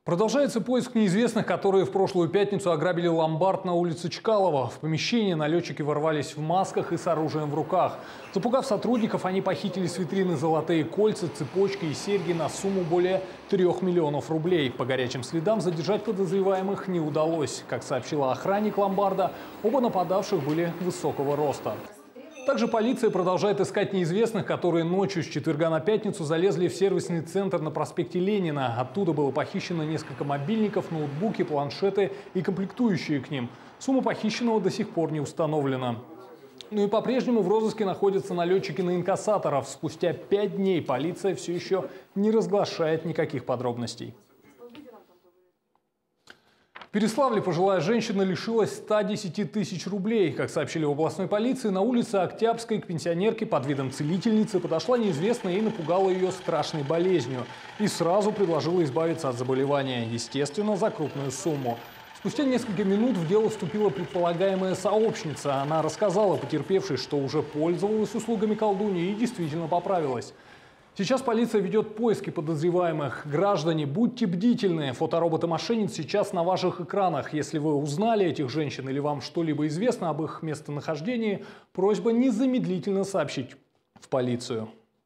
Продолжается поиск неизвестных, которые в прошлую пятницу ограбили ломбард на улице Чкалова. В помещение налетчики ворвались в масках и с оружием в руках. Запугав сотрудников, они похитили с витрины золотые кольца, цепочки и серьги на сумму более 3 миллионов рублей. По горячим следам задержать подозреваемых не удалось. Как сообщила охранник ломбарда, оба нападавших были высокого роста. Также полиция продолжает искать неизвестных, которые ночью с четверга на пятницу залезли в сервисный центр на проспекте Ленина. Оттуда было похищено несколько мобильников, ноутбуки, планшеты и комплектующие к ним. Сумма похищенного до сих пор не установлена. Ну и по-прежнему в розыске находятся налетчики на инкассаторов. Спустя 5 дней полиция все еще не разглашает никаких подробностей. В Переславле пожилая женщина лишилась 110 тысяч рублей. Как сообщили в областной полиции, на улице Октябрьской к пенсионерке под видом целительницы подошла неизвестная и напугала ее страшной болезнью. И сразу предложила избавиться от заболевания, естественно, за крупную сумму. Спустя несколько минут в дело вступила предполагаемая сообщница. Она рассказала потерпевшей, что уже пользовалась услугами колдуньи и действительно поправилась. Сейчас полиция ведет поиски подозреваемых. Граждане, будьте бдительны. Фотороботы-мошенниц сейчас на ваших экранах. Если вы узнали этих женщин или вам что-либо известно об их местонахождении, просьба незамедлительно сообщить в полицию.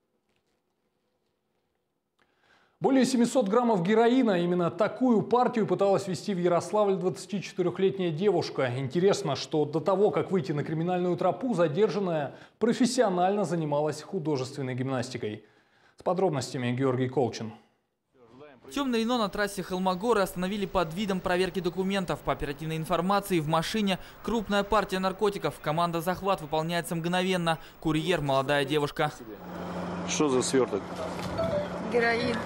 Более 700 граммов героина. Именно такую партию пыталась вести в Ярославле 24-летняя девушка. Интересно, что до того, как выйти на криминальную тропу, задержанная профессионально занималась художественной гимнастикой. С подробностями Георгий Колчин. Темное Рено на трассе Холмогоры остановили под видом проверки документов. По оперативной информации, в машине крупная партия наркотиков. Команда «Захват» выполняется мгновенно. Курьер – молодая девушка. Что за сверток? Героин.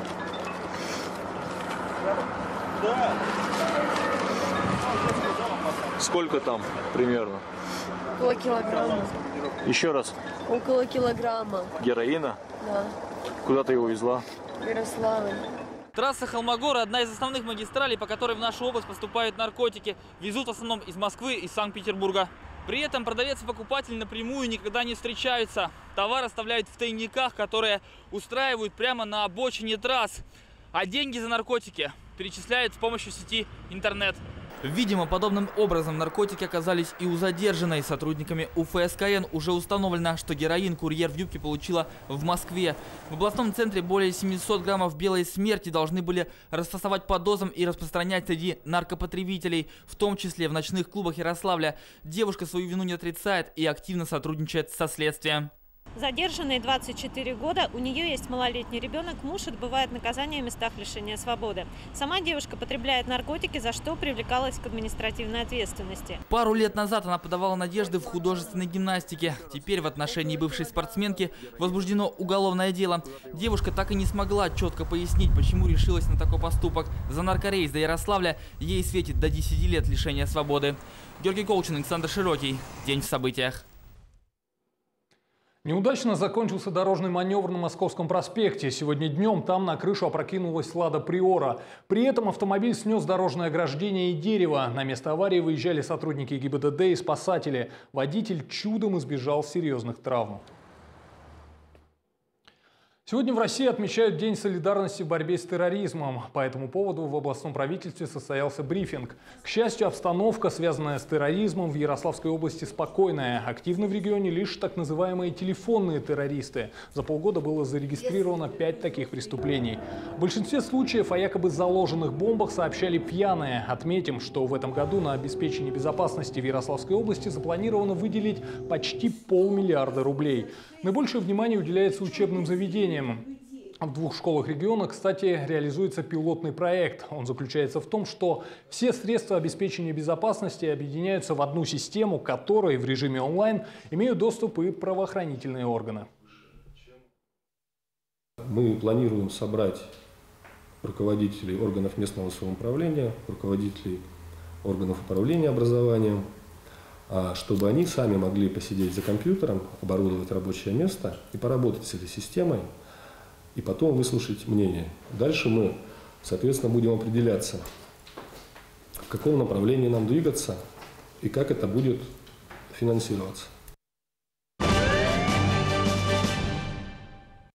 Сколько там примерно? Около килограмма. Еще раз. Около килограмма. Героина? Да. Куда ты его везла? В Ярославль. Трасса Холмогоры – одна из основных магистралей, по которой в нашу область поступают наркотики. Везут в основном из Москвы и Санкт-Петербурга. При этом продавец и покупатель напрямую никогда не встречаются. Товар оставляют в тайниках, которые устраивают прямо на обочине трасс. А деньги за наркотики перечисляют с помощью сети интернет. Видимо, подобным образом наркотики оказались и у задержанной. Сотрудниками УФСКН уже установлено, что героин курьер в юбке получила в Москве. В областном центре более 700 граммов белой смерти должны были расфасовать по дозам и распространять среди наркопотребителей, в том числе в ночных клубах Ярославля. Девушка свою вину не отрицает и активно сотрудничает со следствием. Задержанной 24 года, у нее есть малолетний ребенок, муж отбывает наказание в местах лишения свободы. Сама девушка потребляет наркотики, за что привлекалась к административной ответственности. Пару лет назад она подавала надежды в художественной гимнастике. Теперь в отношении бывшей спортсменки возбуждено уголовное дело. Девушка так и не смогла четко пояснить, почему решилась на такой поступок. За наркорейс до Ярославля ей светит до 10 лет лишения свободы. Георгий Колчин, Александр Широкий. День в событиях. Неудачно закончился дорожный маневр на Московском проспекте. Сегодня днем там на крышу опрокинулась «Лада Приора». При этом автомобиль снес дорожное ограждение и дерево. На место аварии выезжали сотрудники ГИБДД и спасатели. Водитель чудом избежал серьезных травм. Сегодня в России отмечают День солидарности в борьбе с терроризмом. По этому поводу в областном правительстве состоялся брифинг. К счастью, обстановка, связанная с терроризмом, в Ярославской области спокойная. Активны в регионе лишь так называемые телефонные террористы. За полгода было зарегистрировано 5 таких преступлений. В большинстве случаев о якобы заложенных бомбах сообщали пьяные. Отметим, что в этом году на обеспечение безопасности в Ярославской области запланировано выделить почти 500 миллиарда рублей. Наибольшее внимание уделяется учебным заведениям. В 2 школах региона, кстати, реализуется пилотный проект. Он заключается в том, что все средства обеспечения безопасности объединяются в одну систему, к которой в режиме онлайн имеют доступ и правоохранительные органы. Мы планируем собрать руководителей органов местного самоуправления, руководителей органов управления образованием, чтобы они сами могли посидеть за компьютером, оборудовать рабочее место и поработать с этой системой, и потом выслушать мнение. Дальше мы, соответственно, будем определяться, в каком направлении нам двигаться и как это будет финансироваться.